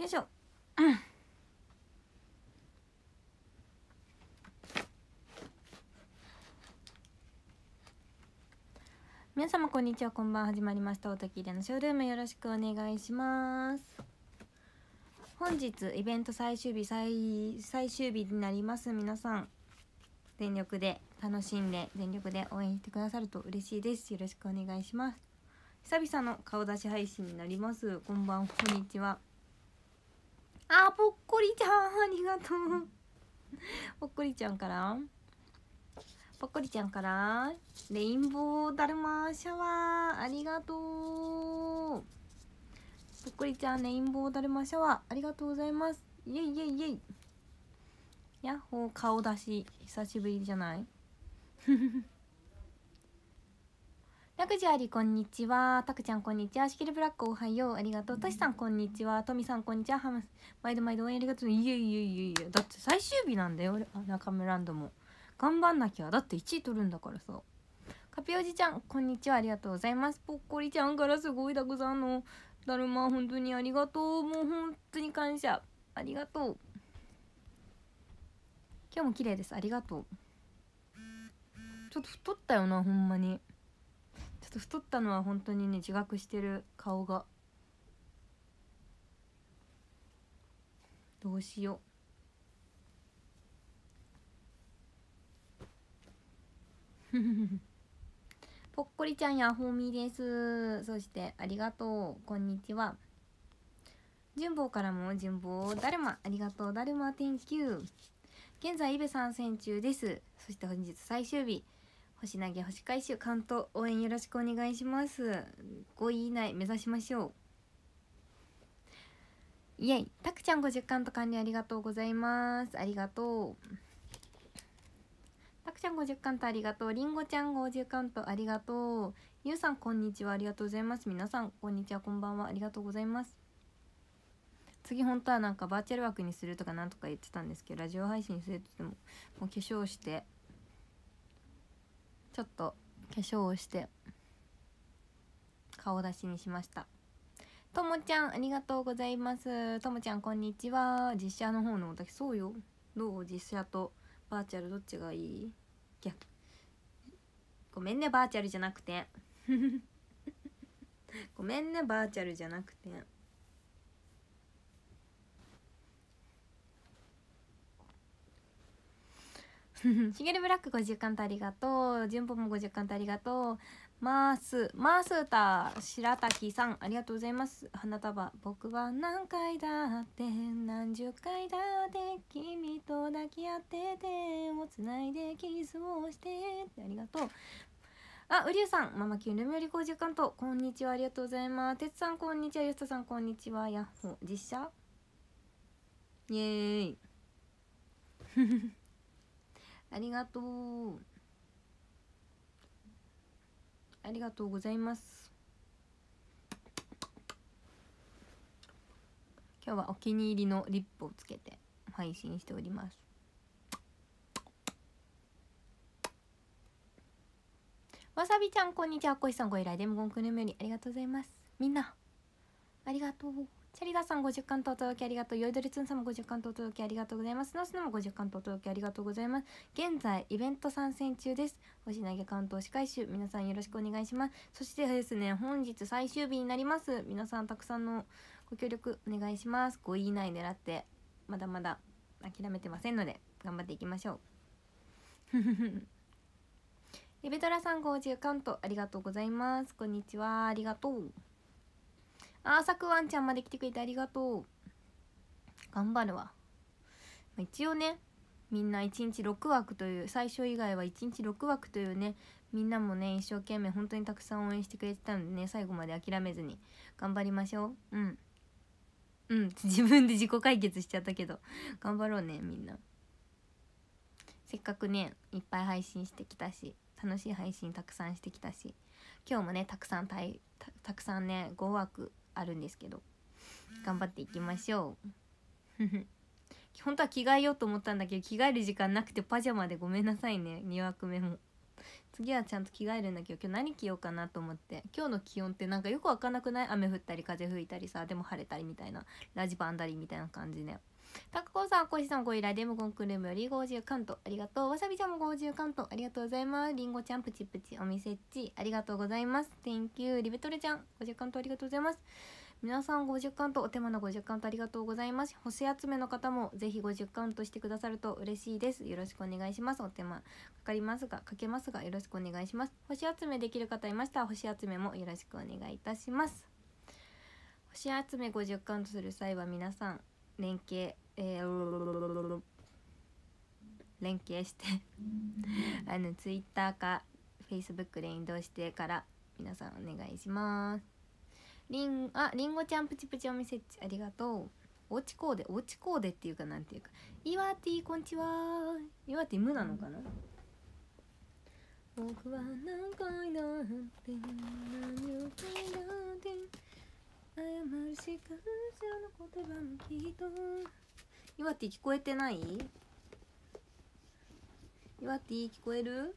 いしょ。皆様こんにちは、こんばんは。始まりました音きれのショールーム、よろしくお願いします。本日イベント最終日になります。皆さん全力で楽しんで全力で応援してくださると嬉しいです。よろしくお願いします。久々の顔出し配信になります。こんばんは、こんにちは。ぽっこりちゃん、ありがとう。ぽっこりちゃんからレインボーだるまシャワーありがとう。ぽっこりちゃん、レインボーだるまシャワーありがとうございます。イエイイエイイエイ。やっほー、顔出し久しぶりじゃない？ラグジュアリこんにちは。タクちゃんこんにちは。シキルブラックおはようありがとう。トシさんこんにちは。トミさんこんにちは。ハム毎度応援ありがとう。いえいえいえいえ、だって最終日なんだよ。中村ランドも頑張んなきゃ。だって1位取るんだからさ。カピおじちゃんこんにちは、ありがとうございます。ぽっこりちゃんからすごいたくさんのだるま本当にありがとう。もう本当に感謝、ありがとう。今日も綺麗です、ありがとう。ちょっと太ったよな、ほんまに。ちょっと太ったのは本当にね、自覚してる。顔がどうしよう。ぽっこりちゃんやほみです。そしてありがとう、こんにちは。純坊からも純坊だるまありがとう。だるま Thank you。現在イベ参戦中です。そして本日最終日、星投げ星回収関東応援よろしくお願いします。5位以内目指しましょう。イエイ。たくちゃん50カウント完了ありがとうございます。ありがとう。たくちゃん50カウントありがとう。りんごちゃん50カウントありがとう。ゆうさんこんにちは、ありがとうございます。皆さんこんにちは、こんばんは、ありがとうございます。次本当はなんかバーチャル枠にするとかなんとか言ってたんですけど、ラジオ配信するって言ってもう化粧してちょっと化粧をして顔出しにしました。ともちゃんありがとうございます。ともちゃんこんにちは。実写の方の私、そうよ。どう？実写とバーチャルどっちがいい？逆。ごめんね、バーチャルじゃなくて。ごめんね、バーチャルじゃなくて。しげるブラック50カウントありがとう。じゅんぽも50カウントありがとう。マースター白滝さんありがとうございます。花束僕は何回だって何十回だって君と抱き合って手をつないでキスをしてってありがとう。うりゅうさんママキュンルミより50カウントこんにちは、ありがとうございます。てつさんこんにちは。ゆうたさんこんにちは。やっほ実写イエーイ。ありがとう。ありがとうございます。今日はお気に入りのリップをつけて配信しております。わさびちゃんこんにちは。こいさんご依頼で無言くぬむよりありがとうございます。みんなありがとう。チャリダさん50カウントお届けありがとう。よいどりつんさんも50カウントお届けありがとうございます。ノスノも50カウントお届けありがとうございます。現在イベント参戦中です。星投げカウント押し回収皆さんよろしくお願いします。そしてですね、本日最終日になります。皆さんたくさんのご協力お願いします。5位以内狙ってまだまだ諦めてませんので頑張っていきましょう。リベトラさん50カウントありがとうございます。こんにちは、ありがとう。さくワンちゃんまで来てくれてありがとう。頑張るわ。一応ね、みんな1日6枠という、最初以外は1日6枠というね、みんなもね一生懸命本当にたくさん応援してくれてたのでね、最後まで諦めずに頑張りましょう。自分で自己解決しちゃったけど頑張ろうね、みんな。せっかくねいっぱい配信してきたし、楽しい配信たくさんしてきたし、今日もねたくさんね5枠あるんですけど頑張っていきましょう。本当は着替えようと思ったんだけど着替える時間なくてパジャマでごめんなさいね。2枠目も次はちゃんと着替えるんだけど、今日何着ようかなと思って。今日の気温ってなんかよくわかんなくない？雨降ったり風吹いたりさ、でも晴れたりみたいな、ラジバンダリみたいな感じで。タカコさん、コシさんご依頼でもゴンクルームより50カントありがとう。わさびちゃんも50カントありがとうございます。リンゴちゃんプチプチお店っちありがとうございます。 Thank you。 リベトレちゃん50カントありがとうございます。皆さん50カウント、お手間の50カウントありがとうございます。星集めの方もぜひ50カウントしてくださると嬉しいです。よろしくお願いします。お手間かかりますが、かけますがよろしくお願いします。星集めできる方いましたら星集めもよろしくお願いいたします。星集め50カウントする際は皆さん連携してツイッターかフェイスブックで引導してから皆さんお願いします。リンゴちゃんプチプチお店っちありがとう。おうちコーデっていうかなんていうか、イワティこんちは。イワティ無なのかな。僕は何回だって何を聞いて謝るしかの言葉もきっと。イワティ聞こえてない？イワティ聞こえる？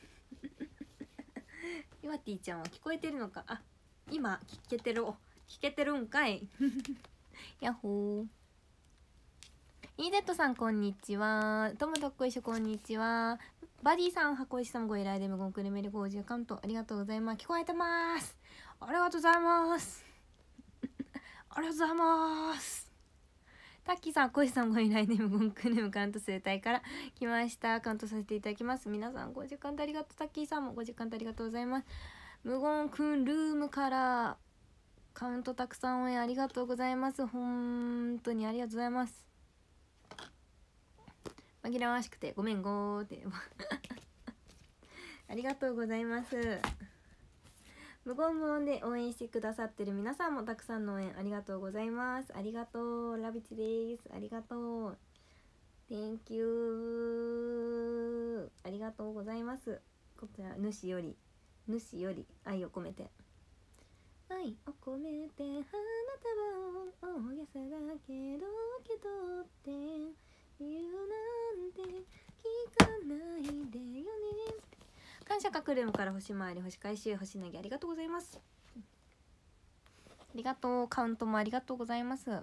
イワティちゃんは聞こえてるのか。あ、今聞けてるんかい。やっほー。EZ さんこんにちは。ともとっこいしょこんにちは。バディさん、箱石さんご依頼で無言くるめる50カウントありがとうございます。聞こえてます。ありがとうございます。ありがとうございます。タッキーさん、小石さんご依頼で無言くるむカウント生態から来ました。カウントさせていただきます。皆さん50カウントありがとう。タッキーさんも50カウントありがとうございます。無言くんルームからカウントたくさん応援ありがとうございます。本当にありがとうございます。紛らわしくてごめんごーってありがとうございます。無言で応援してくださってる皆さんもたくさんの応援ありがとうございます。ありがとう。ラビチです。ありがとう。Thank you。ありがとうございます。こちら主より愛を込めて花束を大げさだけど受け取って言うなんて聞かないでよね。感謝かクルームから星回り星回収星投げありがとうございます。ありがとう。カウントもありがとうございます。こ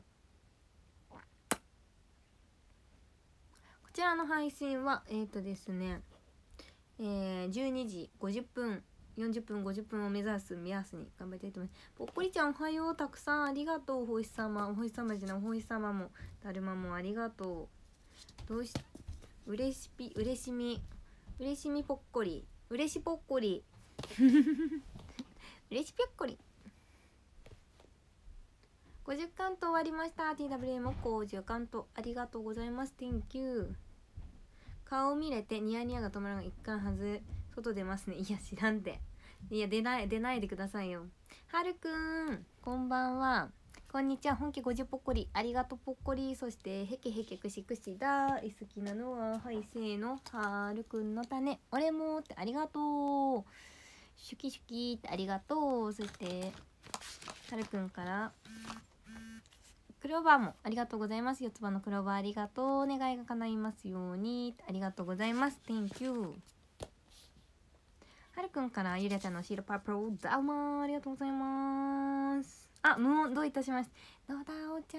ちらの配信はですね12時50分40分50分を目指す目安に頑張りたいと思います。ぽっこりちゃんおはよう。たくさんありがとう。お星様じゃないお星様もだるまもありがとう。どうしうれしみぽっこりうれしぽっこりうれしぽっこり50カウント終わりました。 TWA も50カウントありがとうございます。 Thank you。 顔見れてニヤニヤが止まらない。一貫はず外出ますね。いや知らんて。いや出ないでくださいよ。はるくんこんばんは。こんにちは。本気50ぽっこりありがとうぽっこり。そしてへけへけくしくしだい好きなのははいせーのはるくんの種俺もってありがとう。シュキシュキってありがとう。そしてはるくんからクローバーもありがとうございます。四つ葉のクローバーありがとう。願いが叶いますようにありがとうございます。 Thank you。はるくんからゆれちゃんのシールパープロザウマーありがとうございます。あ、無音どういたしまして。野田おち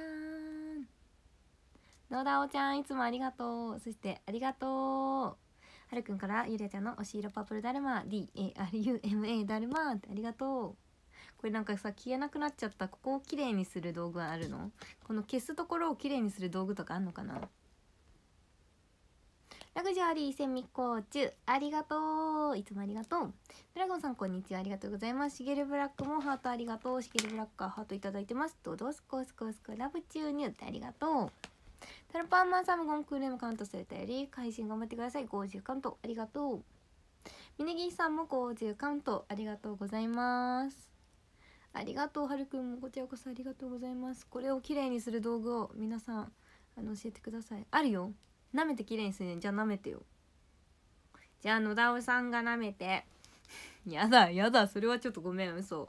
ゃんいつもありがとう。そしてありがとう。はるくんからゆれちゃんのおしいろパープルだるま DARUMA だるまってありがとう。これなんかさ消えなくなっちゃったここをきれいにする道具はあるの？この消すところをきれいにする道具とかあんのかな？ラグジュアリーセミコーチュありがとう。いつもありがとう。ドラゴンさんこんにちはありがとうございます。しげるブラックもハートありがとう。しげるブラックからハートいただいてます。どうぞスコスコスコラブチューニューってありがとう。タルパンマンさんもゴンクールームカウントされたより配信頑張ってください。50カウントありがとう。ミネギーさんも50カウントありがとうございます。ありがとう。はるくんもこちらこそありがとうございます。これをきれいにする道具を皆さん教えてください。あるよ。舐めてきれいにするね。じゃあ舐めてよ。じゃあ野田尾さんが舐めてやだそれはちょっとごめん嘘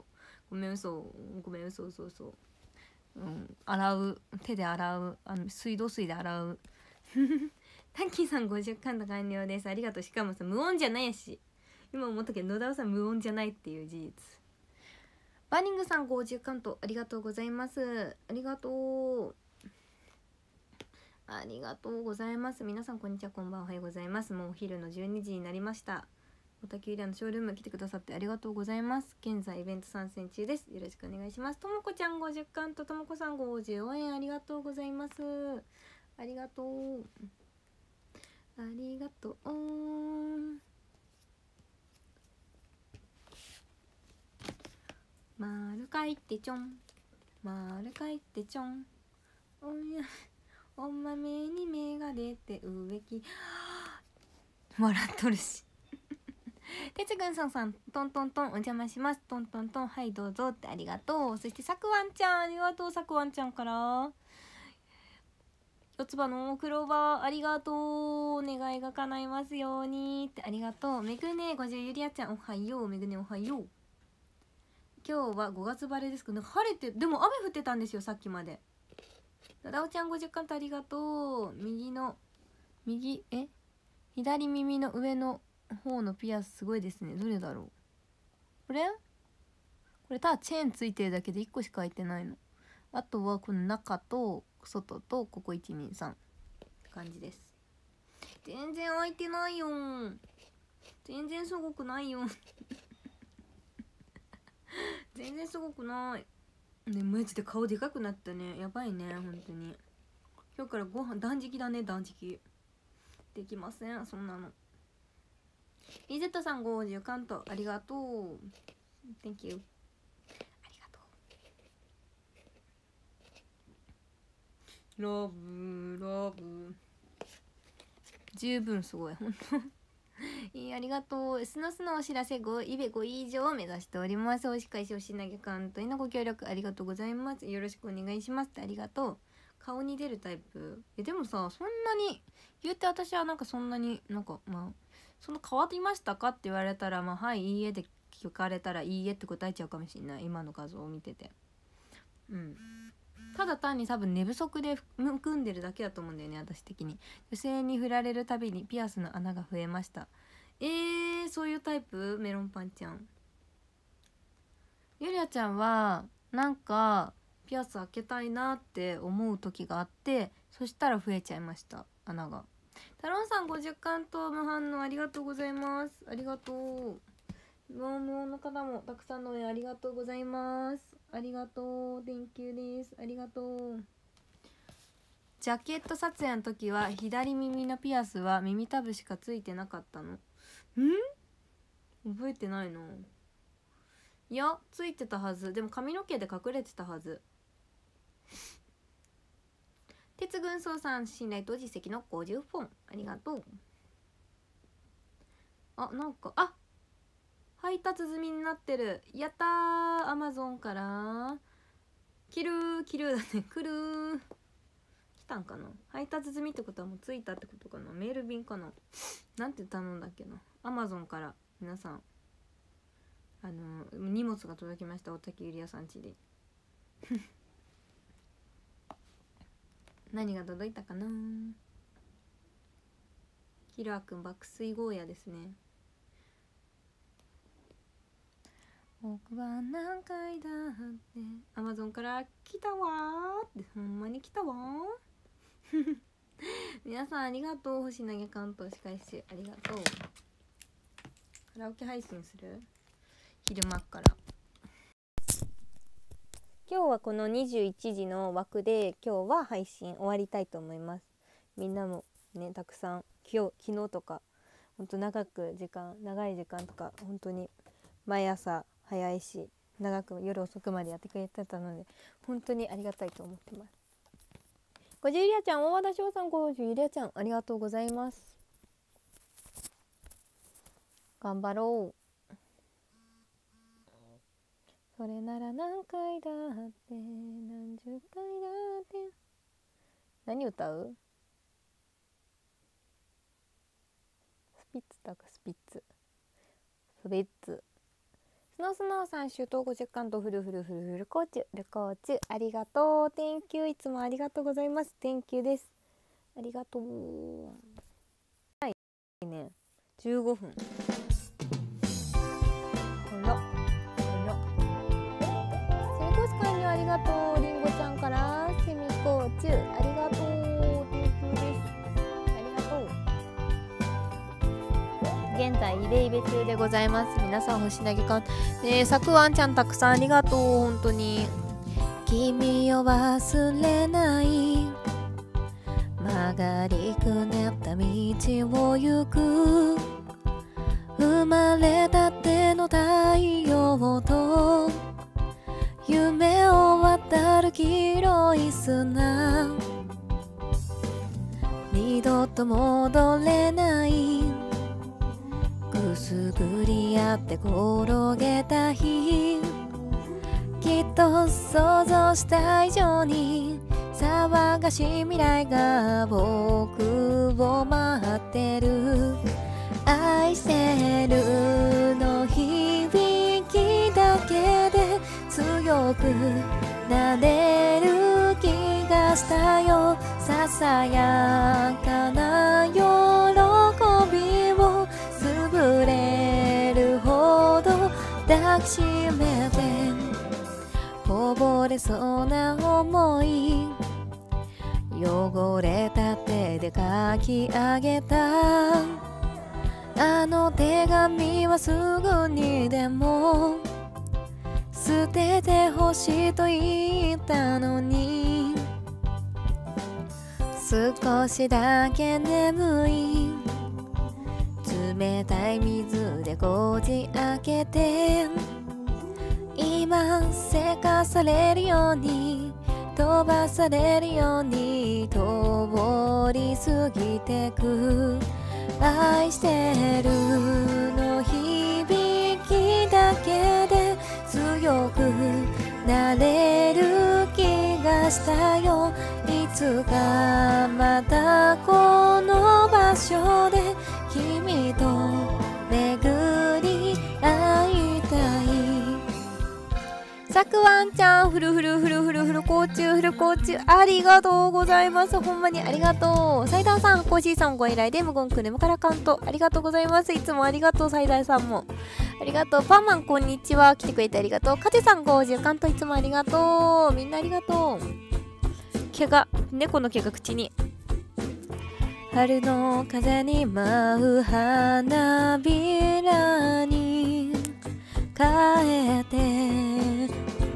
洗う手で洗う水道水で洗うタッキーさん50カウント完了です。ありがとう。しかもさ無音じゃないし今思ったけど野田さん無音じゃないっていう事実。バーニングさん50カウントありがとうございます。ありがとうありがとうございます。皆さんこんにちは、こんばんは、おはようございます。もうお昼の12時になりました。小田急リアのショールーム来てくださってありがとうございます。現在イベント参戦中です。よろしくお願いします。ともこちゃん50カウント、ともこさん50円ありがとうございます。ありがとうありがとう。丸書いてちょん、丸書いてちょん、おやお豆に芽が出て植木笑っとるしてつぐんさんさん、トントントンお邪魔します。トントントン、はいどうぞってありがとう。そしてさくわんちゃんありがとう。さくわんちゃんから四つ葉のクローバーありがとう。願いが叶いますようにってありがとう。めぐね50ゆりあちゃんおはよう。めぐねおはよう。今日は5月晴れですけど、晴れて、でも雨降ってたんですよさっきまで。ダオちゃん50カウントありがとう。左耳の上の方のピアスすごいですね。どれだろう。これただチェーンついてるだけで1個しか開いてないの。あとはこの中と外とここ123って感じです。全然開いてないよ。全然すごくないよ全然すごくないね。マジで顔でかくなったね。やばいね本当に。今日からご飯断食だね。断食できませんそんなの。リゼットさん50カウントありがとう。 Thank you。 ありがとう。ラブラブ十分すごい本当ありがとう。スノスのお知らせ5イベ5以上を目指しております。おし返しおし投げカウントへのご協力ありがとうございます。よろしくお願いしますってありがとう。顔に出るタイプ。でもさ、そんなに言って私はなんかそんなになんかまあその変わりましたかって言われたらまあはいいいえで聞かれたらいいえって答えちゃうかもしれない。今の画像を見てて。ただ単に多分寝不足でむくんでるだけだと思うんだよね私的に。女性に振られるたびにピアスの穴が増えました。そういうタイプ。メロンパンちゃん。ゆりあちゃんはなんかピアス開けたいなって思う時があって、そしたら増えちゃいました穴が。タロンさん50カウント無反応ありがとうございます。ありがとう。無音の方もたくさんの応援ありがとうございます。ありがとう。Thank youです。ありがとう。ジャケット撮影の時は左耳のピアスは耳たぶしかついてなかったの。覚えてないの。いやついてたはず。でも髪の毛で隠れてたはず。鉄軍曹さん信頼と実績の50本ありがとう。なんか配達済みになってる。やったー。アマゾンから来るだね。来る来たんかな。配達済みってことはもう着いたってことかな。メール便かな。なんて頼んだっけな。アマゾンから皆さん荷物が届きました。おたきゆりやさん家で何が届いたかな。キラーくん爆睡ゴーヤですね。僕は何回だってアマゾンから来たわーって。ほんまに来たわー皆さんありがとう。星投げ関東仕返しありがとう。カラオケ配信する。昼間から今日はこの21時の枠で今日は配信終わりたいと思います。みんなもねたくさん昨日とかほんと長い時間とか本当に毎朝早いし長く夜遅くまでやってくれてたので本当にありがたいと思ってます。50ゆりあちゃん、大和田翔さん、50ゆりあちゃんありがとうございます。頑張ろう。それなら何回だって何十回だって何歌う。スピッツだかスピッツスピッツ。スノーさん週到50カウントフルコーチルコーチありがとう。 Thank you。 いつもありがとうございます。 Thank you です。ありがとう。はいね15分がとう。りんごちゃんからセミコーチュありがとう。テンキューです。ありがとう。現在リレイベ中でございます。皆さん星投げかさくあんちゃんたくさんありがとう。本当に君を忘れない曲がりくねった道を行く生まれたての太陽と夢を渡る黄色い砂二度と戻れないくすぐり合って転げた日きっと想像した以上に騒がしい未来が僕を待ってる愛してるの響きだけで強くなれる気がしたよささやかな喜びをつぶれるほど抱きしめてこぼれそうな想い汚れた手で書き上げたあの手紙はすぐにでも捨ててほしいと言ったのに少しだけ眠い冷たい水でこじ開けて今せかされるように飛ばされるように通り過ぎてく愛してるの響きだけで強くなれる気がしたよいつかまたこの場所で君と巡り会いたいさくわんちゃんフルコーチュありがとうございますほんまにありがとうサイダーさんコーシーさんご依頼で無言くねむからカウントありがとうございますいつもありがとうサイダーさんもありがとうパーマンこんにちは来てくれてありがとうカテさん50カウントいつもありがとうみんなありがとう毛が猫の毛が口に春の風に舞う花びらに変えて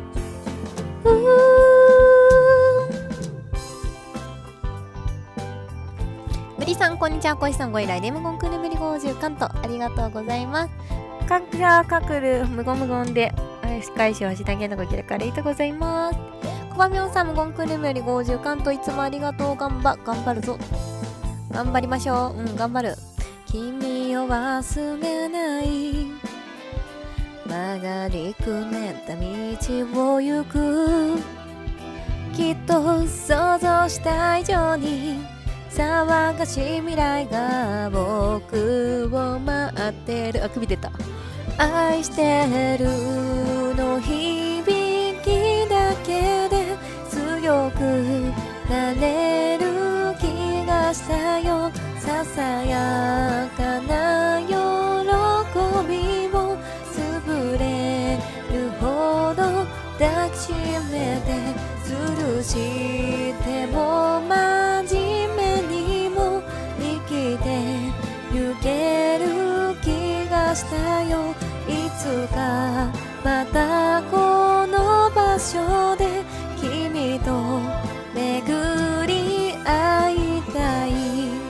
ブリさんこんにちは小石さんご依頼で無言くるぶり50カントありがとうございますかくらかくる無言で返しをしたげのご協力ありがとうございますコバミョンさん無言くるぶり50カントいつもありがとう頑張るぞ頑張りましょう頑張る君を忘れない曲がりくねった道を行くきっと想像した以上に騒がしい未来が僕を待ってる首出た愛してるの響きだけで強くなれる気がしたよささやかな喜びをつぶれるほど抱きしめて吊るしても真面目にも生きてゆける気がしたよいつかまたこの場所で君と巡り会いたい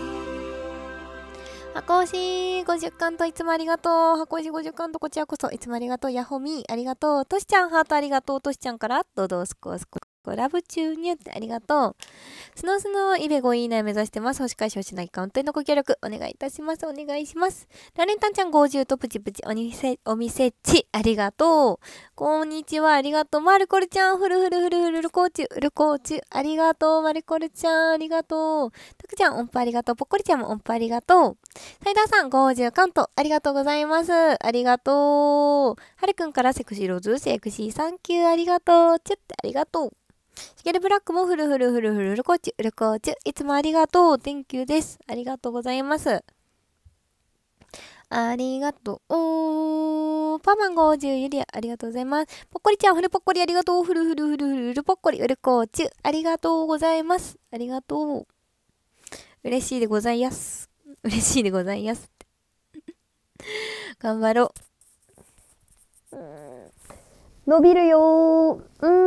箱推し50カントいつもありがとう箱推し50カントこちらこそいつもありがとうヤホミありがとうとしちゃんハートありがとうとしちゃんからドドスコスコラブ注入ってありがとうスノイベ5いいね目指してます星返し星なきカウントへのご協力お願いいたしますお願いしますラレンタンちゃん50とプチプチお店ちありがとうこんにちはありがとうマルコルちゃんフルコーチありがとうマルコルちゃんありがとうタクちゃん音符ありがとうポッコリちゃんも音符ありがとうサイダーさん50カウントありがとうございますありがとうはるくんからセクシーローズセクシーサンキューありがとうちゅってありがとうシゲルブラックもフルコーチいつもありがとう Thank you ですありがとうございますありがとう。パマン50ゆりありがとうございます。ぽっこりちゃん、ふるぽっこりありがとう。ふるふるふるふるふるぽっこりうるこうちゅありがとうございます。ありがとう。嬉しいでございやす。嬉しいでございやす。頑張ろう。伸びるよ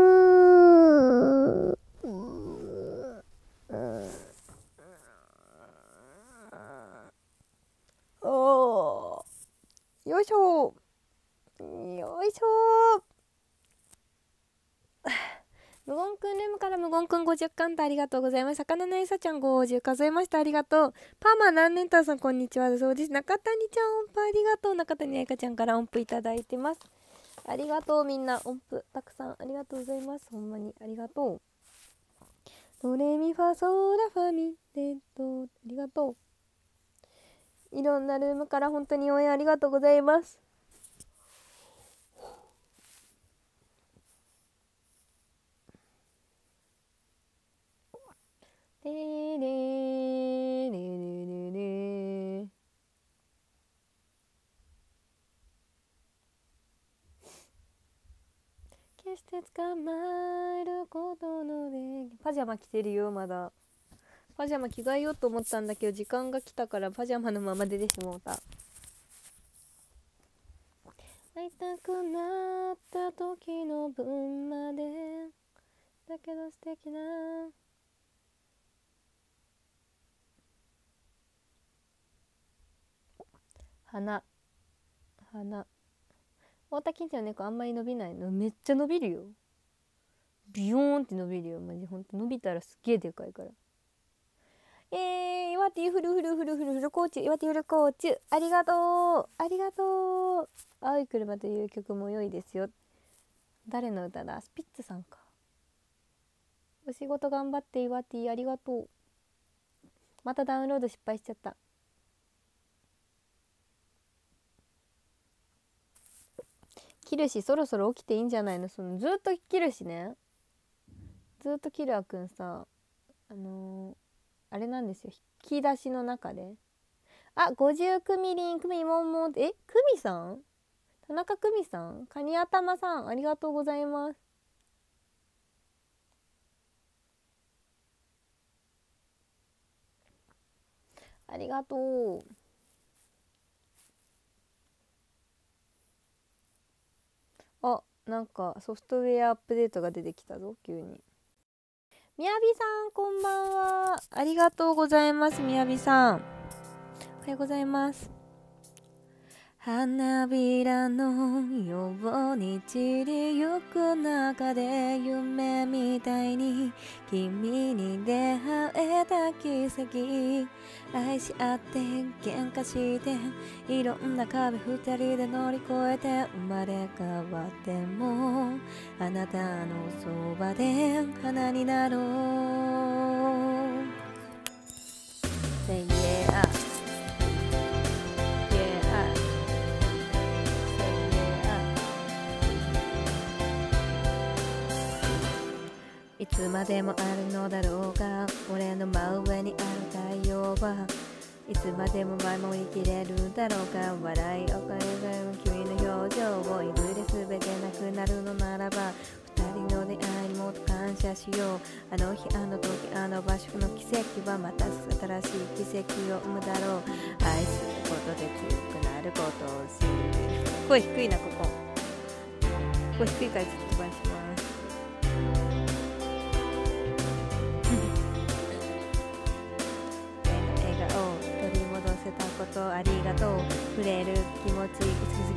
ー。おー。よいしょー。よいしょー。無言くんルームから無言くん50カウントありがとうございます。魚のえさちゃん50数えました。ありがとう。パーマ何年たさんこんにちは。そうです。中谷ちゃん音符ありがとう。中谷愛香ちゃんから音符いただいてます。ありがとうみんな。音符たくさんありがとうございます。ほんまにありがとう。ドレミファソラファミレドありがとう。いろんなルームから本当に応援ありがとうございます。レレレレレレ決して捕まえることのでパジャマ着てるよ。まだパジャマ着替えようと思ったんだけど時間が来たからパジャマのまま出てしもうた。会いたくなった時の分までだけど素敵な花大田金ちゃんの猫あんまり伸びないの。めっちゃ伸びるよ。ビヨーンって伸びるよ。マジほんと伸びたらすっげえでかいから。岩手フルフルフルフルフルコーチ岩手フルコーチありがとうありがとう。青い車という曲も良いですよ。誰の歌だ。スピッツさんか。お仕事頑張って岩手ありがとう。またダウンロード失敗しちゃった。キルシそろそろ起きていいんじゃないの。そのずっとキルシね。ずっとキルアくんさあれなんですよ。引き出しの中で50クミリンクミモンモンクミさん田中クミさんカニ頭さんありがとうございます。ありがとう。なんかソフトウェアアップデートが出てきたぞ急に。みやびさんこんばんは。ありがとうございます。みやびさんおはようございます。花びらのように散りゆく中で夢みたいに君に出会えた奇跡。愛し合って喧嘩していろんな壁二人で乗り越えて生まれ変わってもあなたのそばで花になろう。Say yeahいつまでもあるのだろうが俺の真上にある太陽はいつまでも守りきれるだろうか。笑いを変える君の表情をいずれ全てなくなるのならば二人の出会いにもっと感謝しよう。あの日あの時あの場所の奇跡はまた新しい奇跡を生むだろう。愛することで強くなることを信じる。声低いなここ。声低いからちょっと飛ばします。ありがとう。触れる気持ち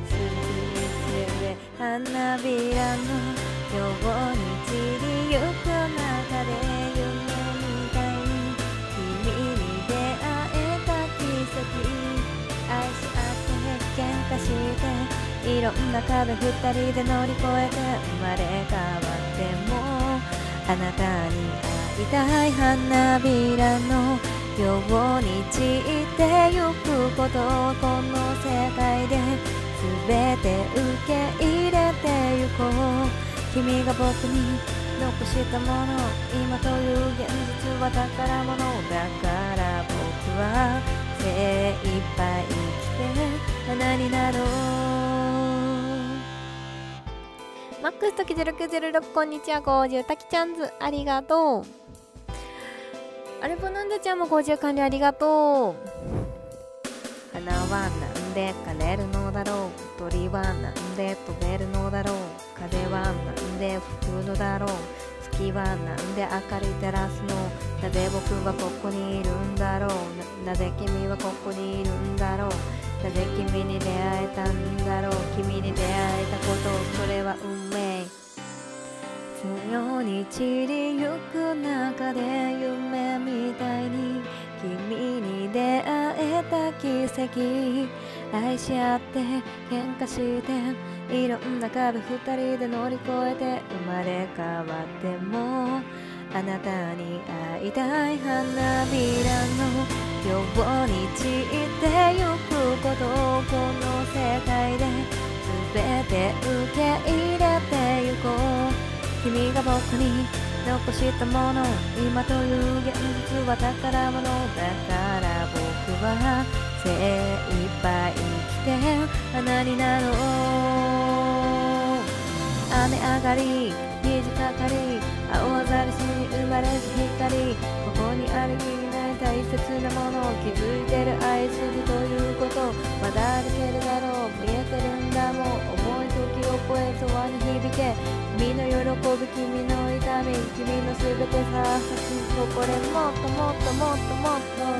花びらのように散りゆく中で夢みたいに君に出会えた奇跡。愛し合って喧嘩していろんな壁二人で乗り越えて生まれ変わってもあなたに会いたい。花びらのように散ってゆくことをこの世界で全て受け入れてゆこう。君が僕に残したもの今という現実は宝物だから僕は精一杯生きて花になろう。マックス時0606こんにちは。50たきちゃんずありがとう。アルボナンダちゃんも50完了ありがとう。花はなんで枯れるのだろう。鳥はなんで飛べるのだろう。風はなんで吹くのだろう。月はなんで明るい照らすの。なぜ僕はここにいるんだろう。なぜ君はここにいるんだろう。なぜ君に出会えたんだろう。君に出会えたこと、それは運命。強に散りゆく中で夢みたいに君に出会えた奇跡。愛し合って喧嘩していろんな壁二人で乗り越えて生まれ変わってもあなたに会いたい。花びらのように散ってゆくことをこの世界で全て受け入れてゆこう。君が僕に残したもの、今という現実は宝物だから僕は精一杯生きて花になろう。雨上がり虹かかり青ざりしに生まれし光、ここにある気にない大切なもの、気づいてる愛するということ、まだ歩けるだろう、見えてるんだもう、重い時を超えそばに響け、君の喜び君の痛み、君のすべてさあ咲くここでもっともっともっともっと。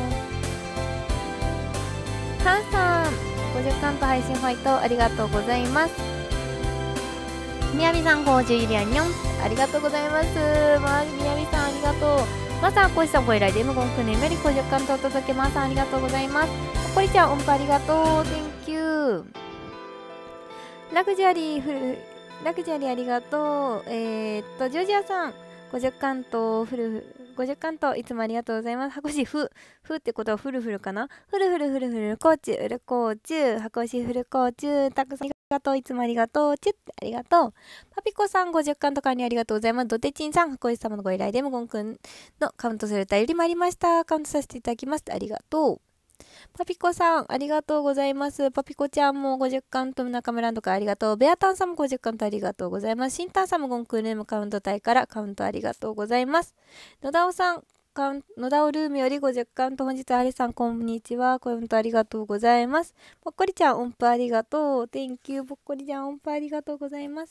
ハンさん50巻と配信ファイトありがとうございます。みやびさん50ゆりやにょんありがとうございます。みやびさんありがとう。まさこしさんご依頼で無言くねめり50巻とお届けます。ありがとうございます。こりちゃん音符ありがとう。 Thank you。 ラグジュアリーありがとう。ジョージアさん50巻と50巻といつもありがとうございます。箱しふってことはフルフルかな。フルコーチュウルコーチュウ箱しフルコーチュウたくさんありがとう。いつもありがとう。チュッありがとう。パピコさん50巻とかにありがとうございます。ドテチンさん箱し様のご依頼でもゴンくんのカウントする歌よりもありました。カウントさせていただきます。ありがとう。パピコさんありがとうございます。パピコちゃんも50巻と中村とかありがとう。ベアタンさんも50巻とありがとうございます。シンタンさんもゴンクールームカウント隊からカウントありがとうございます。野田尾さん野田尾ルームより50巻と本日ありさんこんにちはカウントありがとうございます。ぽっこりちゃん音符ありがとう。 Thank you ぽっこりちゃん音符ありがとうございます。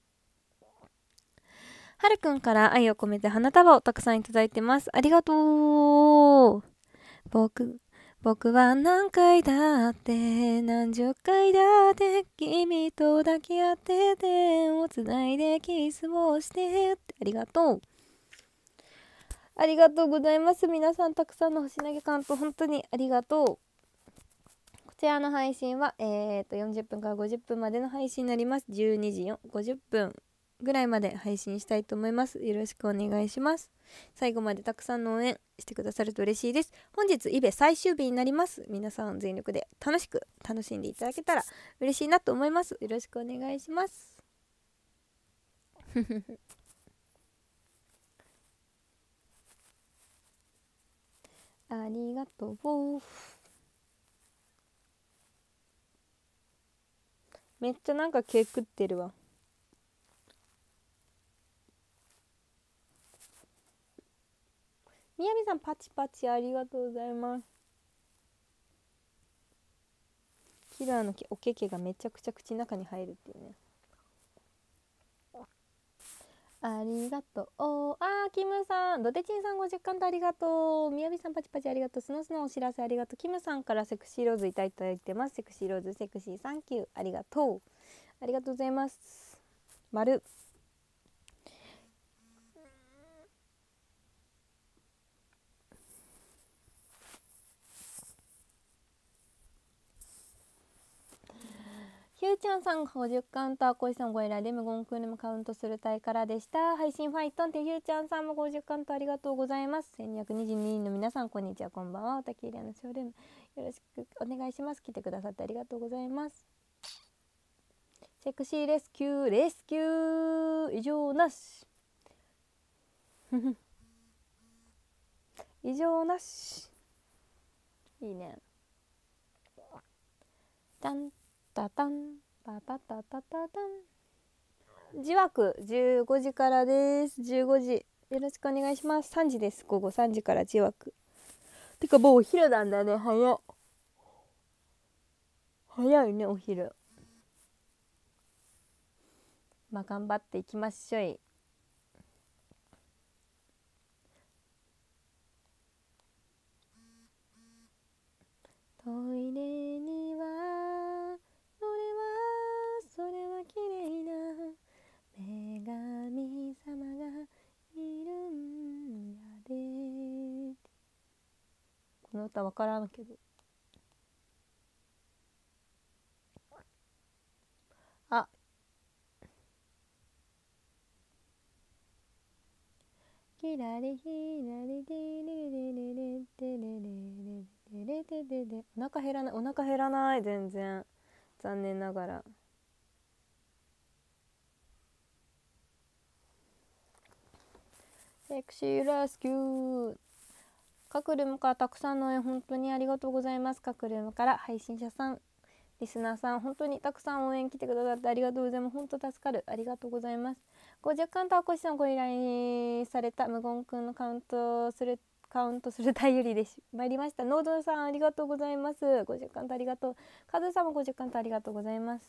はるくんから愛を込めて花束をたくさんいただいてます。ありがとう。僕は何回だって何十回だって君と抱き合って手をつないでキスをしてってありがとう。ありがとうございます。皆さんたくさんの星投げカウント本当にありがとう。こちらの配信は40分から50分までの配信になります。12時50分ぐらいまで配信したいと思います。よろしくお願いします。最後までたくさんの応援してくださると嬉しいです。本日イベ最終日になります。皆さん全力で楽しんでいただけたら嬉しいなと思います。よろしくお願いします。ありがとう。めっちゃなんか毛食ってるわ。みやびさんパチパチありがとうございます。キラーのおけけがめちゃくちゃ口の中に入るっていうね。ありがとう。キムさんドテチンさん50巻とありがとう。みやびさんパチパチありがとう。スノスのお知らせありがとう。キムさんからセクシーローズいただいてます。セクシーローズセクシーサンキューありがとう。ありがとうございます。丸ひゅーちゃんさん50カウンター、こいさんご依頼で無言クールもカウントするタイからでした。配信ファイトンってひゅーちゃんさんも50カウントありがとうございます。1222人の皆さんこんにちはこんばんは。おたきりあのショールームよろしくお願いします。来てくださってありがとうございます。セクシーレスキュー異常なし異常なしいいね。 タンタタンタタタタタタン。じわく15時からです。15時よろしくお願いします。3時です。午後3時からじわく。てかもうお昼なんだね。早いねお昼。まあ頑張っていきましょい。トイレにはそれは綺麗な女神様がいるんやで。この歌わからんけど、あ、キラリヒラリディレレレレテレレレレテレレ。お腹減らない全然、残念ながら。セクシーレスキュー。各ルームからたくさんの応援本当にありがとうございます。各ルームから配信者さん、リスナーさん、本当にたくさん応援来てくださってありがとうございます。本当助かる。ありがとうございます。50カウントはこしさんご依頼された無言くんのカウントする頼りで参りました。ノードさんありがとうございます。50カウントありがとう。カズさんも50カウントありがとうございます。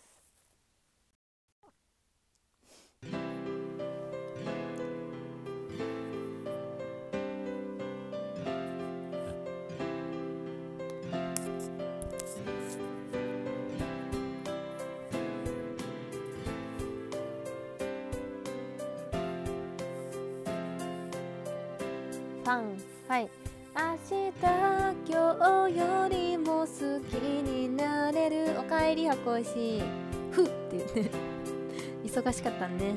はい。明日今日よりも好きになれる。おかえり箱石ふって言って忙しかったね。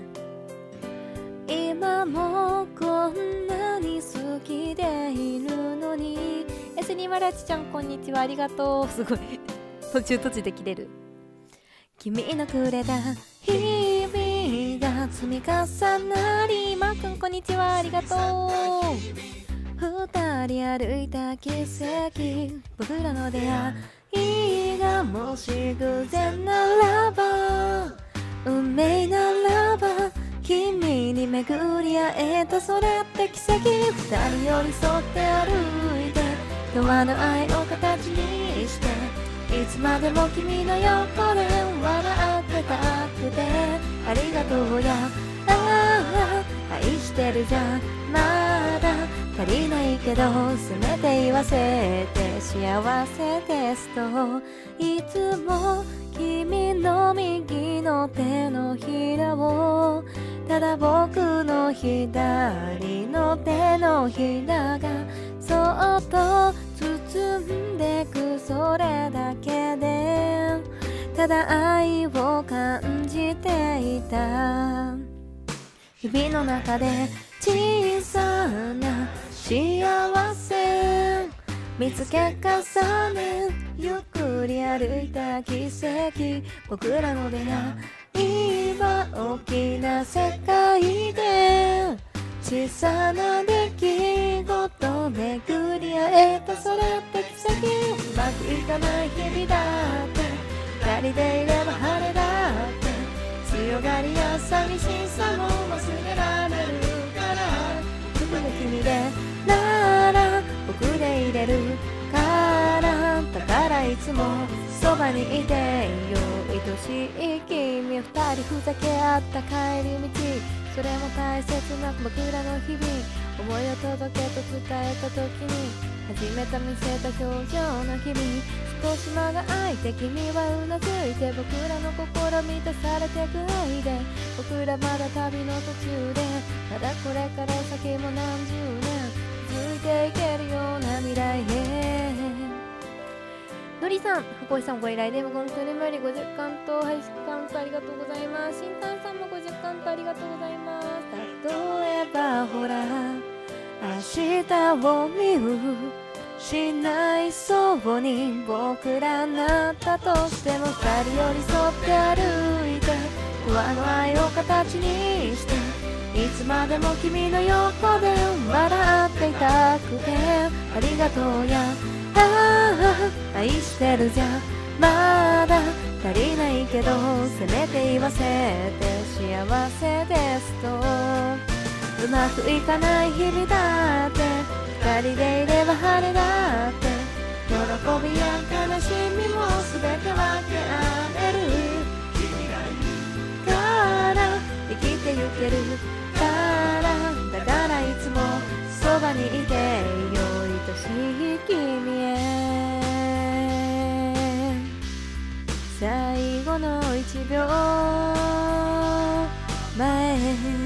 今もこんなに好きでいるのに。S2マラチちゃんこんにちは、ありがとう。すごい途中で切れる。君のくれた日々が積み重なり。まーくんこんにちは、ありがとう。二人歩いた奇跡、僕らの出会いがもし偶然ならば、運命ならば、君に巡り会えたそれって奇跡。二人寄り添って歩いて、永遠の愛を形にして、いつまでも君の横で笑ってたくて、ありがとうや、愛してるじゃまだ足りないけど、せめて言わせて幸せですと。いつも君の右の手のひらを、ただ僕の左の手のひらがそっと包んでく、それだけでただ愛を感じていた。日々の中で小さな幸せ見つけ重ね、ゆっくり歩いた奇跡。僕らの出会いは大きな世界で、小さな出来事巡り会えたそれって奇跡。うまくいかない日々だって、二人でいれば晴れだって、強がりや寂しさも忘れられるから、僕の君でなら僕でいれるから、だからいつもそばにいてよ。愛しい君、二人ふざけ合った帰り道、それも大切な僕らの日々。思いを届けと伝えた時に、初めて見せた表情の日々。少し間が空いて君はうなずいて、僕らの心満たされてく愛で、僕らまだ旅の途中で、まだこれから先も何十年続いていけるような未来へ。のりさん、箱井さんご依頼で無言くるむより50カウント、配信カウントありがとうございます。新丹さんも50カウントありがとうございます。例えばほら明日を見失いそうに僕らなったとしても、二人寄り添って歩いて不安の愛を形にして、いつまでも君の横で笑っていたくて、ありがとうや愛してるじゃまだ足りないけどせめて言わせて幸せですと。うまくいかない日々だって二人でいれば晴れだって喜びや悲しみも全て分け合えるから生きてゆけるからだからいつもそばにいてよ愛しい君へ。最後の1秒前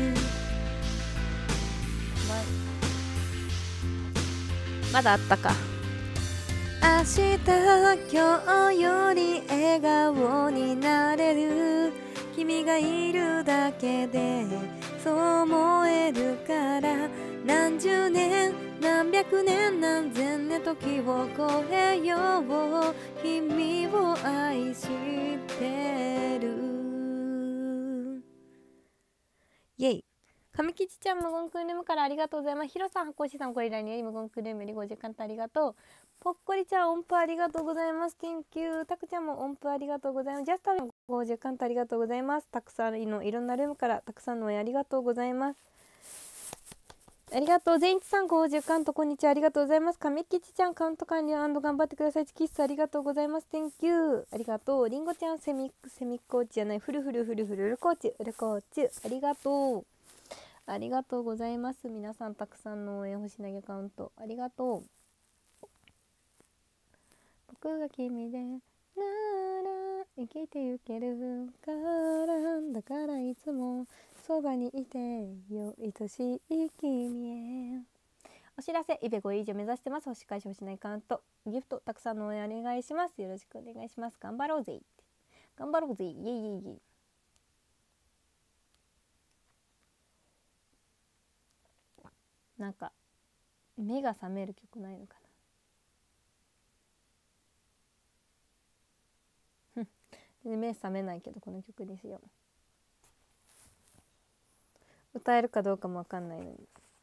まだあったか。明日今日より笑顔になれる君がいるだけでそう思えるから何十年何百年何千年時を超えよう君を愛してる。イェイ。上吉ちゃん無言クルームからありがとうございます。ヒロさん、箱石さん、これ以来により無言クルームより50カントありがとう。ぽっこりちゃん、音符ありがとうございます。Thank you。たくちゃんも音符ありがとうございます。ジャスタン50カントありがとうございます。たくさんのいろんなルームからたくさんの応援ありがとうございます。ありがとう。善一さん50カントこんにちは。ありがとうございます。上吉ちゃんカウント完了&頑張ってください。キッスありがとうございます。Thank you。ありがとう。りんごちゃんセミコーチじゃない。フルコーチありがとう。ありがとうございます。皆さんたくさんの応援星投げカウントありがとう。僕が君でなら生きてゆけるからだからいつもそばにいてよ愛しい君へ。お知らせイベ5以上目指してます。星返し星投げカウントギフトたくさんの応援お願いします。よろしくお願いします。頑張ろうぜ頑張ろうぜイエイイエイイエイ。なんか目が覚める曲ないのかな目覚めないけどこの曲にしよう。歌えるかどうかもわかんないのに。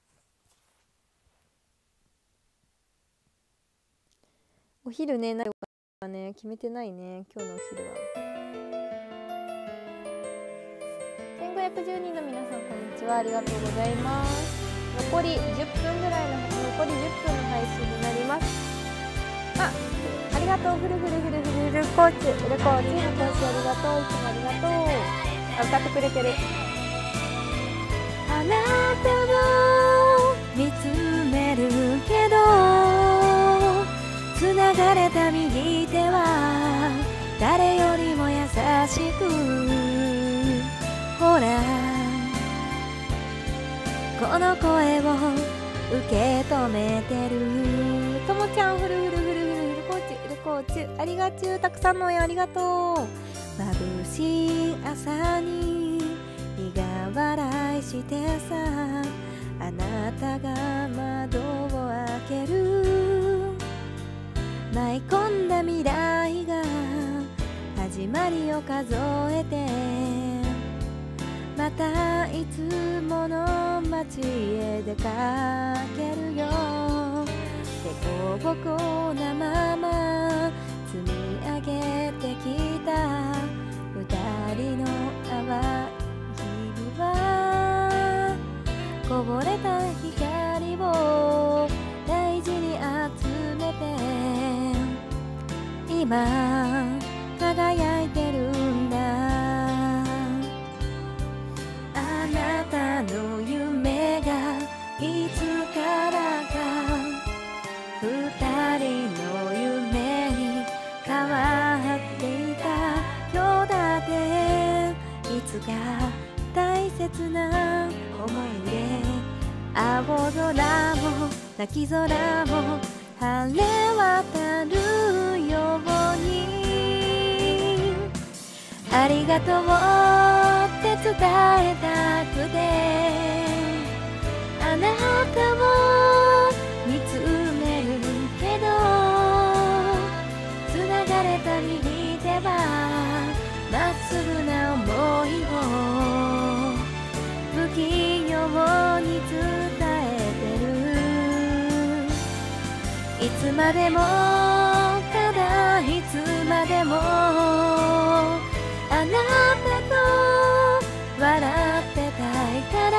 お昼ね何かね決めてないね今日のお昼は。1510人の皆さんこんにちは。ありがとうございます。残り10分ぐらいの残り10分の配信になります。ありがとう。フルコーチありがとう。いつもありがとう。歌ってくれてる。あなたを見つめるけど繋がれた右手は誰よりも優しくほらこの声を受け止めてる。ともちゃんフルコーチありがちゅう。たくさんの応援ありがとう。眩しい朝に苦笑いしてさあなたが窓を開ける舞い込んだ未来が始まりを数えてまたいつもの街へ出かけるよ。でこぼこなまま積み上げてきた二人の淡い日々はこぼれた光を大事に集めて今輝いてるんだ。あなたの夢がいつからか二人の夢に変わっていた今日だっていつか大切な思い出青空も泣き空も晴れ渡るようにありがとうって伝えたくてあなたを見つめるけど繋がれた右手はまっすぐな想いを不器用に伝えてるいつまでもただいつまでもあなたと笑ってたいから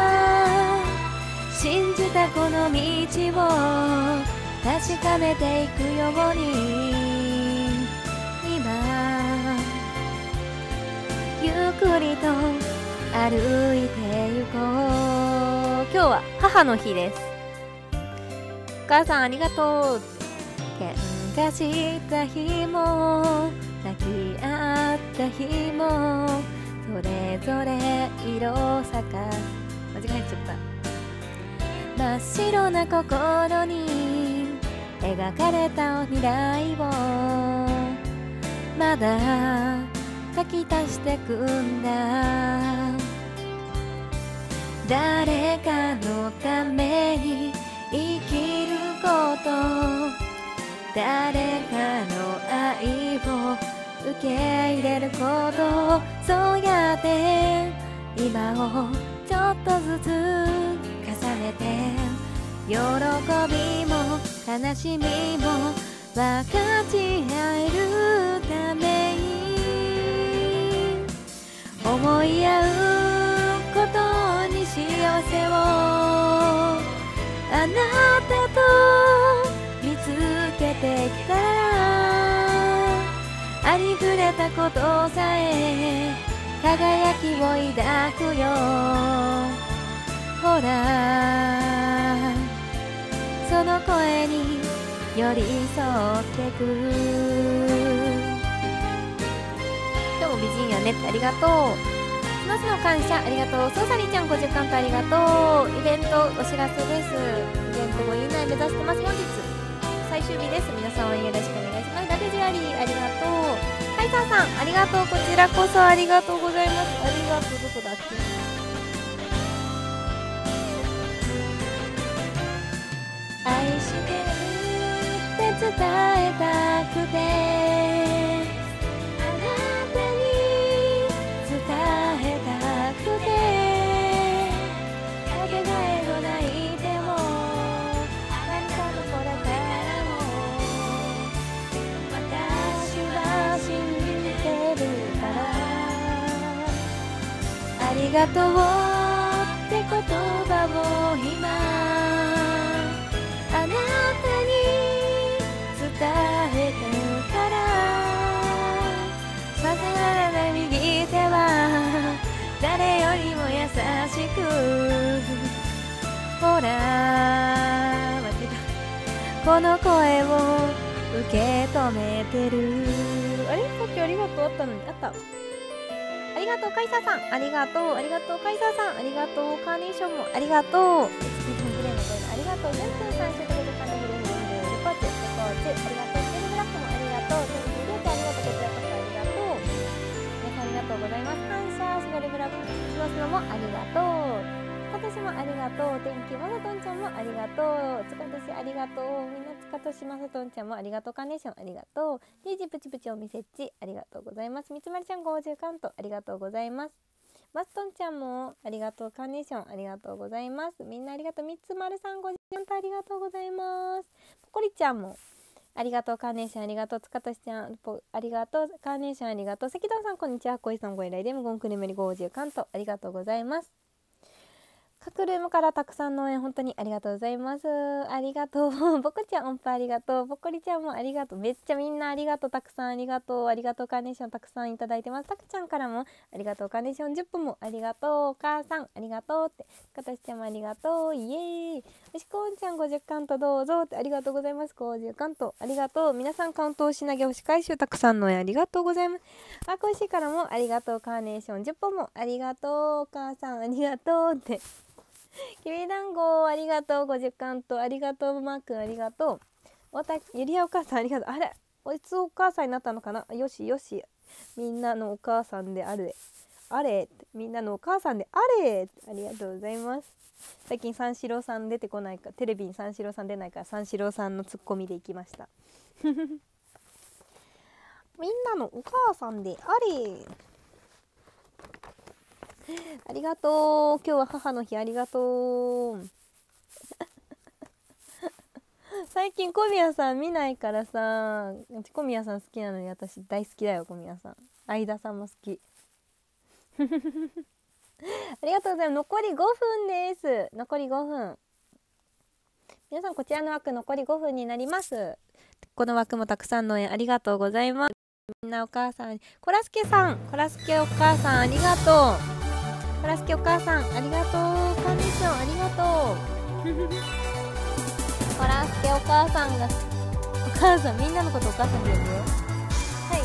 信じたこの道を確かめていくように今ゆっくりと歩いてゆこう。今日は母の日です。お母さんありがとう。喧嘩した日も泣き合った日もそれぞれ色を咲かす。間違えちゃった。真っ白な心に描かれた未来をまだ書き足してくんだ。誰かのために生きること、誰かの愛を受け入れること、そうやって今をちょっとずつ重ねて喜びも悲しみも分かち合えるために思い合うことに幸せをあなたと見つけてきたらありふれたことさえ輝きを抱くよ。ほらその声に寄り添ってく。今日も美人やねってありがとう。スノスの感謝ありがとう。ソーサリーちゃん50カウントありがとう。イベントお知らせです。イベント5位以内目指してます。本日最終日です。皆さん応援よろしくお願いします。ラテジュアリーありがとう。カイサーさんありがとう。こちらこそありがとうございます。ありがとう。どこだっけ。愛してるって伝えたくてあなたに伝えたくてかけがえのないでもあなたのこれからも私は信じてるからありがとうって言葉を今あなたに伝えたからさせられない右手は誰よりも優しくほら待ってたこの声を受け止めてる。あれさっきありがとうあったのにあった。ありがとうカイサーさんありがとう。ありがとうカイサーさんありがとう。カーネーションもありがとう。ありがとう。ジュンプンさん、シュートブルカンダブルフルルコーチ、コーチ、ありがとう。ステルブラックもありがとう。テレビリュウちゃんありがとう。こちらこそありがとう。皆さんありがとうございます。感謝、シゴリブラック、シノスノもありがとう。今年もありがとう。天気まさとんちゃんもありがとう。つかとしありがとう。みんなつかとしまさとんちゃんもありがとう。カーネーションありがとう。リージプチプチおみせっちありがとうございます。みつまりちゃん50カウントありがとうございます。マストンちゃんもありがとう。カーネーションありがとうございます。みんなありがとう。みつまるさん50カウントありがとうございます。ポコリちゃんもありがとう。カーネーションありがとう。つかとしちゃんありがとう。カーネーションありがとう。赤道さんこんにちは。こいさんご依頼で無言くねむり50カウントありがとうございます。各ルームからたくさんの応援本当にありがとうございます。ありがとう。ぼこちゃん音符ありがとう。ぼっこりちゃんもありがとう。めっちゃみんなありがとう。たくさんありがとう。ありがとう。カーネーションたくさんいただいてます。たくちゃんからもありがとう。カーネーション10分もありがとう。お母さんありがとうってかたしちゃんもありがとう。イエーイ。よしこんちゃん50カウントどうぞってありがとうございます。50カウントありがとう。皆さんカウントをしなげ押し回収たくさんの応援ありがとうございます。あこいしからもありがとう。カーネーション10本もありがとう。お母さんありがとうってきびだんごありがとう。50カウントありがとう。マー君ありがとう。ゆりやお母さんありがとう。あれいつお母さんになったのかな。よしよしみんなのお母さんであれあれみんなのお母さんであれありがとうございます。最近三四郎さん出てこないかテレビに三四郎さん出ないから三四郎さんのツッコミでいきましたみんなのお母さんであれありがとう。今日は母の日ありがとう最近小宮さん見ないからさ、小宮さん好きなのに私大好きだよ。小宮さん、相田さんも好き。ありがとうございます。残り5分です。残り5分。皆さんこちらの枠残り5分になります。この枠もたくさんの応援ありがとうございます。みんなお母さん、コラスケさん、コラスケお母さんありがとう。コラスケお母さんありがとう。カンディションありがとう。コラスケお母さんが、お母さん、みんなのことお母さんで呼ぶよ。はい。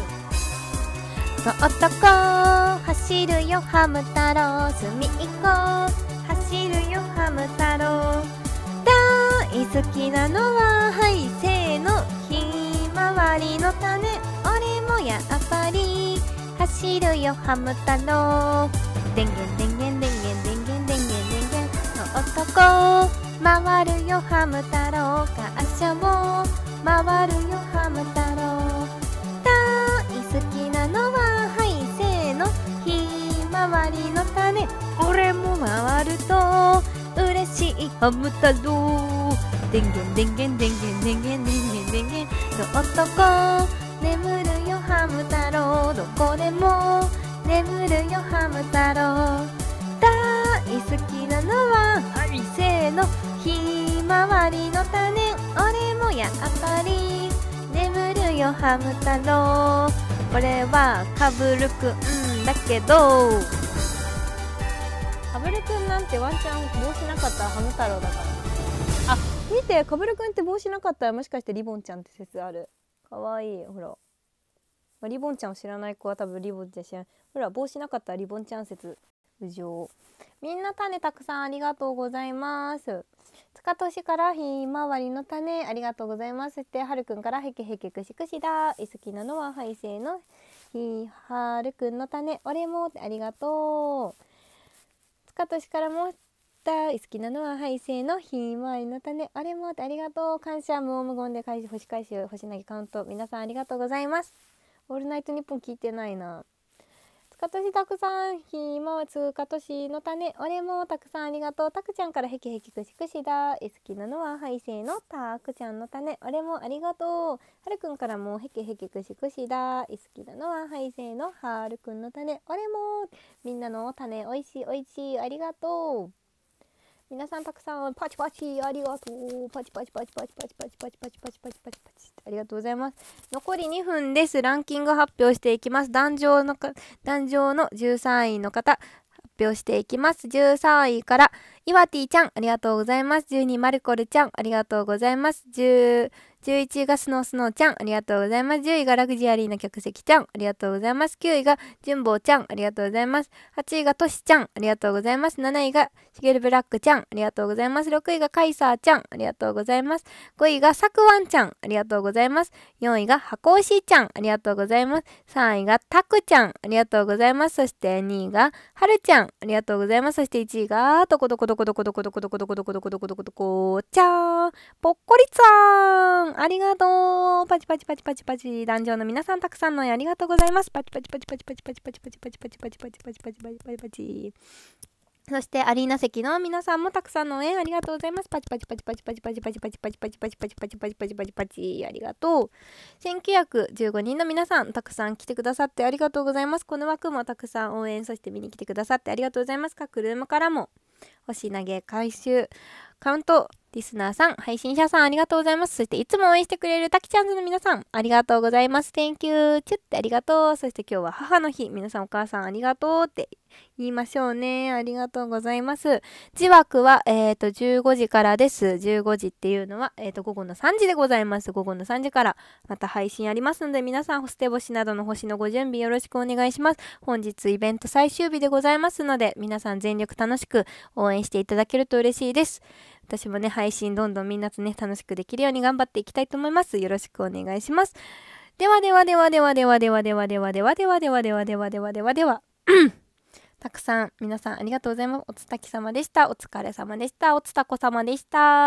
そっとこ走るよハム太郎、隅っこ走るよハム太郎、大好きなのははいせーのひまわりの種、俺もやっぱり走るよハム太郎、でんげんでんげんでんげんでんげんでんげんでんげん、そっとこ回るよハム太郎、感謝も回るよハム太郎、大好きなのははいせーのひまわりの種、俺も回ると嬉しいハム太郎、でんげんでんげんでんげんでんげんでんげんでんげん、そっとこ眠るよハム太郎、どこでも眠るよハム太郎、大好きなのははいせーのひまわりの種、俺もやっぱり眠るよハム太郎、これはかぶるくんだけど、かぶるくんなんてワンチャン帽子なかったらハム太郎だから。あ、見て、かぶるくんって帽子なかったらもしかしてリボンちゃんって説ある。かわいい。ほら、リボンちゃんを知らない子は多分リボンちゃん知らない。ほら、帽子なかったらリボンちゃん説浮上。みんな種たくさんありがとうございます。つかとしからひまわりの種ありがとうございます。そしてはるくんからへけへけくしくしだ、好きなのははいせーのはるくんの種、俺もありがとう。つかとしからも大好きなのははいせーのひまわりの種、あれもありがとう。感謝無音無言で返し星回収星投げカウント、皆さんありがとうございます。オールナイトニッポン聞いてないな。つかとしたくさんひまわつかとしの種、俺もたくさんありがとう。たくちゃんからへきへきくしくしだ、好きなのははいせーのたくちゃんの種、俺もありがとう。はるくんからもへきへきくしくしだ、好きなのははいせーのはるくんの種、俺もみんなの種おいしいおいしいありがとう。皆さんたくさんパチパチありがとう。パチパチパチパチパチパチパチパチパチパチパチパチありがとうございます。残り2分です。ランキング発表していきます。壇上の13位の方発表していきます。13位からイワティちゃんありがとうございます。12位マルコルちゃんありがとうございます。11位がスノーちゃんありがとうございます。10位がラグジュアリーな客席ちゃんありがとうございます。9位がジュンボーちゃんありがとうございます。8位がトシちゃんありがとうございます。7位がシゲルブラックちゃんありがとうございます。6位がカイサーちゃんありがとうございます。5位がサクワンちゃんありがとうございます。4位が箱押ちゃんありがとうございます。3位がタクちゃんありがとうございます。そして2位がハルちゃんありがとうございます。そして1位がどこどこどこどこどこどこどこどこどこどこどこどこどこちゃーんぽっこりさんありがとう。パチパチパチパチパチ。壇上の皆さんたくさんのありがとうございます。パチパチパチパチパチパチパチパチパチパチパチパチパチパチパチパチパチパチ。そしてアリーナ席の皆さんもたくさんの応援ありがとうございます。パチパチパチパチパチパチパチパチパチパチパチパチパチパチパチパチパチありがとう。1915人の皆さんたくさん来てくださってありがとうございます。この枠もたくさん応援そして見に来てくださってありがとうございます。各ルームからも星投げ回収カウントリスナーさん配信者さんありがとうございます。そしていつも応援してくれるタキちゃんズの皆さんありがとうございます。 Thank you チュッてありがとう。そして今日は母の日、皆さんお母さんありがとうって言いましょうね。ありがとうございます。時枠は15時からです。15時っていうのは午後の3時でございます。午後の3時からまた配信ありますので、皆さんステ星などの星のご準備よろしくお願いします。本日イベント最終日でございますので、皆さん全力楽しく応援していただけると嬉しいです。私もね配信どんどんみんなとね楽しくできるように頑張っていきたいと思います。よろしくお願いします。ではではではではではではではではではではではではではではではではたくさん皆さんありがとうございます。おつたき様でした。お疲れ様でした。おつたこ様でした。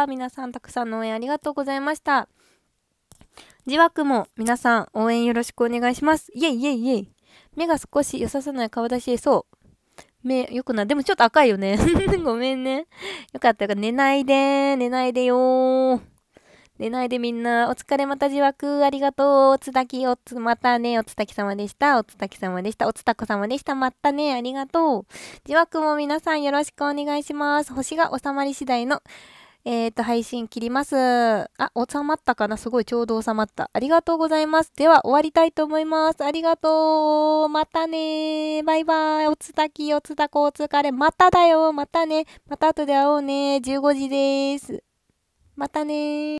皆さんたくさんの応援ありがとうございました。じわくも皆さん応援よろしくお願いします。イエイイエイイエイ。目が少し良さそうな顔出しそう目よくない。でもちょっと赤いよねごめんね。よかったよ。寝ないでよー。 寝ないでみんな、お疲れまたじわく、ありがとう。おつたき、またね、おつたき様でした。おつたき様でした。おつたこ様でした。またね、ありがとう。じわくも皆さんよろしくお願いします。星が収まり次第の、配信切ります。あ、収まったかな、すごいちょうど収まった。ありがとうございます。では、終わりたいと思います。ありがとう。またねバイバイ。おつたき、おつたこ、お疲れ。まただよ。またね。また後で会おうね。15時です。またね